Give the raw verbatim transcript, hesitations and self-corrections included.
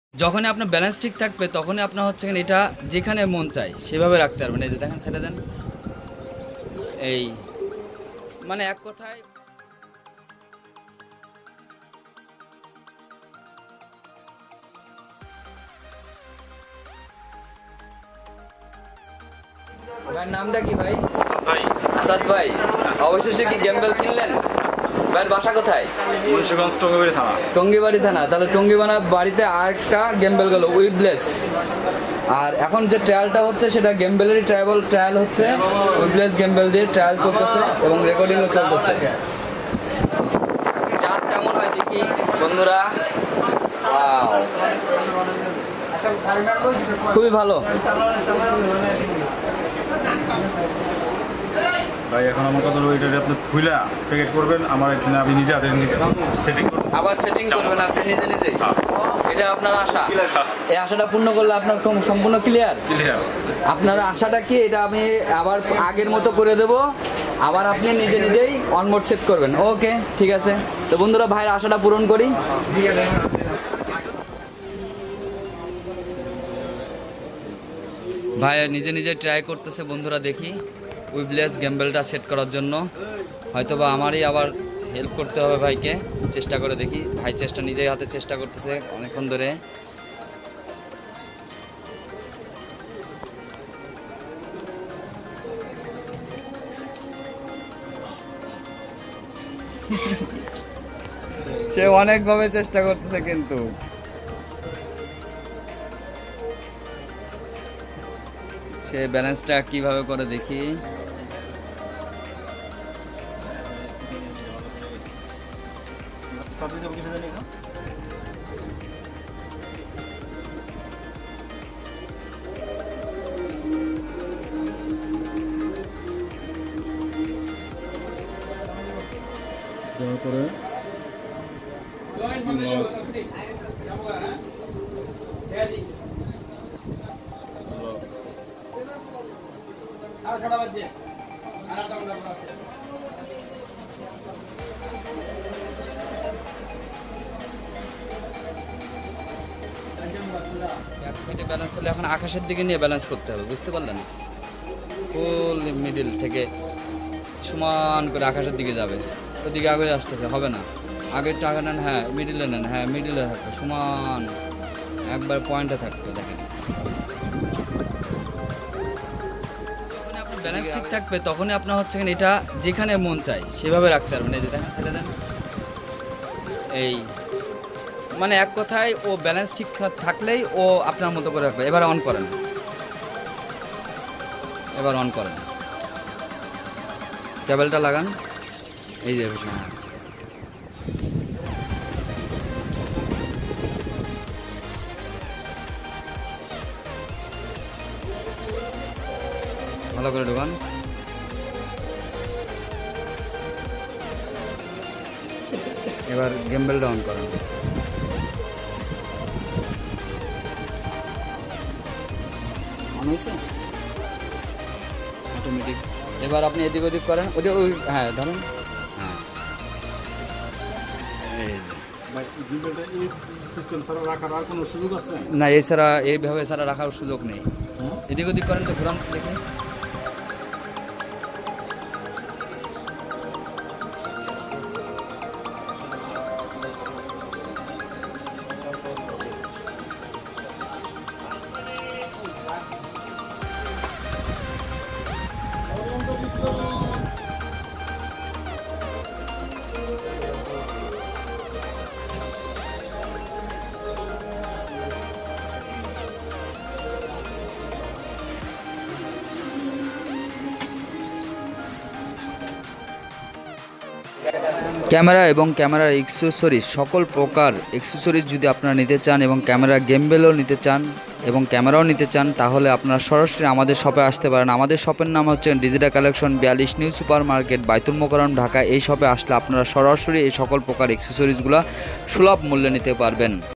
যখনই আপনার ব্যালেন্স ঠিক থাকবে তখনই আপনার হচ্ছে এটা যেখানে মন চায় সেভাবে রাখতে পারবেন। এই যে দেখেন, ছেড়ে দেন, এই মানে এক কথায় ভাইয়ের নামটা কি ভাই? ভাই আসাদ ভাই, অবশেষে কি গেমবেল কিনলেন? ভাইয়ের বাসা কোথায়? মুন্সিগঞ্জ টঙ্গিবাড়ি থানা। টঙ্গিবাড়ি থানা। তাহলে টঙ্গিবাড়া বাড়িতে আরেকটা গেমবেল গেল উইবলেস। আর এখন যে ট্রায়ালটা হচ্ছে সেটা গেমবেলেরই ট্রায়াল ট্রায়াল হচ্ছে উইবলেস গেমবেল দিয়ে ট্রায়াল চলতেছে এবং রেকর্ডিংও চলতেছে। চার কেমন হয় দেখি বন্ধুরা। ওয়াও, খুবই ভালো। ভাই এখন আমার কথা হলো, এটা আপনি খুইলা প্যাকেট করবেন, আমার এখানে আপনি নিজে হাতে সেটিং করবেন, আবার সেটিং করবেন আপনি নিজে নিজে। এটা আপনার আশা, এই আশাটা পূর্ণ করলে আপনার সম্পূর্ণ ক্লিয়ার। ক্লিয়ার। আপনার আশাটা কি? এটা আমি আবার আগের মতো করে দেব, আবার আপনি নিজে নিজেই অনবোর্ড সেট করবেন। ওকে, ঠিক আছে। তো বন্ধুরা, ভাইয়ের আশাটা পূরণ করি। ভাই নিজে নিজে ট্রাই করতেছে বন্ধুরা, দেখি উইবলেস গেমবেলটা সেট করার জন্য। হয়তোবা আমারই আবার হেল্প করতে হবে ভাইকে। চেষ্টা করে দেখি। ভাই চেষ্টা নিজেই হাতে চেষ্টা করতেছে অনেকক্ষণ ধরে। সে অনেকভাবে চেষ্টা করতেছে, কিন্তু সে ব্যালেন্সটা কিভাবে করে দেখি। তারপরে এক সাইডে ব্যালেন্স হলে এখন আকাশের দিকে নিয়ে ব্যালেন্স করতে হবে, বুঝতে পারলেন? ফুল মিডিল থেকে সমান করে আকাশের দিকে যাবে। ওদিকে আগে আসতেছে, হবে না। আগের টাকা নেন, হ্যাঁ মিডিলে নেন, হ্যাঁ মিডিলে থাকবে, সমান একবার পয়েন্টে থাকবে। দেখেন, যখনই আপনার ব্যালেন্স ঠিক থাকবে তখনই আপনার হচ্ছে এটা যেখানে মন চায় সেভাবে রাখতে পারবেন। এই যে দেখেন, ছেড়ে দেন, এই মানে এক কথায় ও ব্যালেন্স ঠিক থাকলেই ও আপনার মতো করে রাখবে। এবার অন করেন, এবার অন করেন, কেবলটা লাগান। এই যে হ্যাঁ, ভালো করে ঢোকান। এবার গেমবেলটা অন করেন। অন হয়েছে অটোমেটিক। এবার আপনি এদিক ওদিক করেন, ওদিকে ওই হ্যাঁ ধরেন, হ্যাঁ না এছাড়া এইভাবে ছাড়া রাখার সুযোগ নেই। এদিক ওদিক করেন তো, ঘুরান দেখে। ক্যামেরা এবং ক্যামেরার এক্সেসরিজ, সকল প্রকার এক্সেসরিজ যদি আপনারা নিতে চান এবং ক্যামেরা গেমবেলও নিতে চান এবং ক্যামেরাও নিতে চান, তাহলে আপনারা সরাসরি আমাদের শপে আসতে পারেন। আমাদের শপের নাম হচ্ছে ডিজিটাল কালেকশন, বিয়াল্লিশ new super market, Baitul Mukarram, Dhaka. এই শপে আসলে আপনারা সরাসরি এই সকল প্রকার এক্সেসরিজগুলো সুলভ মূল্যে নিতে পারবেন।